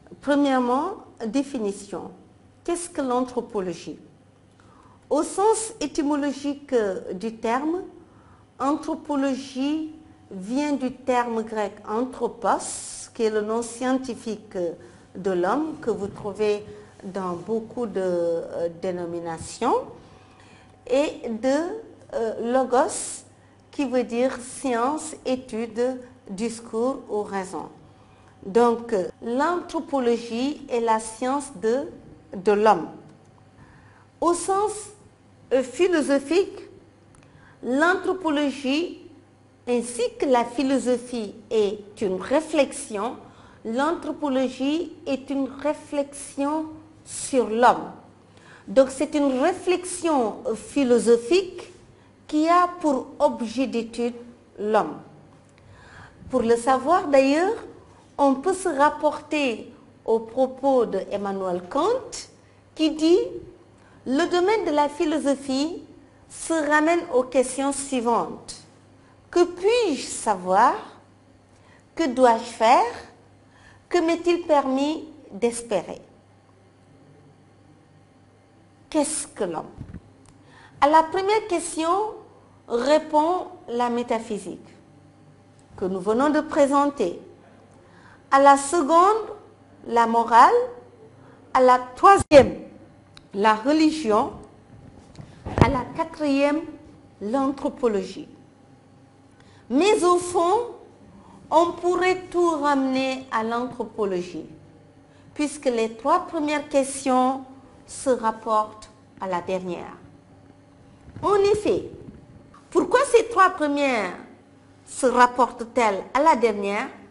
Premièrement, définition. Qu'est-ce que l'anthropologie? Au sens étymologique du terme, anthropologie vient du terme grec anthropos, qui est le nom scientifique de l'homme, que vous trouvez dans beaucoup de dénominations, et de logos, qui veut dire science, étude, discours ou raison. Donc, l'anthropologie est la science de l'homme. Au sens philosophique, l'anthropologie ainsi que la philosophie est une réflexion, l'anthropologie est une réflexion sur l'homme. Donc c'est une réflexion philosophique qui a pour objet d'étude l'homme. Pour le savoir d'ailleurs, on peut se rapporter aux propos de Emmanuel Kant qui dit « Le domaine de la philosophie se ramène aux questions suivantes. Que puis-je savoir? Que dois-je faire? Que m'est-il permis d'espérer ?» Qu'est-ce que l'homme? À la première question répond la métaphysique que nous venons de présenter. À la seconde, la morale. À la troisième, la religion. À la quatrième, l'anthropologie. Mais au fond, on pourrait tout ramener à l'anthropologie, puisque les trois premières questions se rapportent à la dernière. En effet, pourquoi ces trois premières se rapportent-elles à la dernière?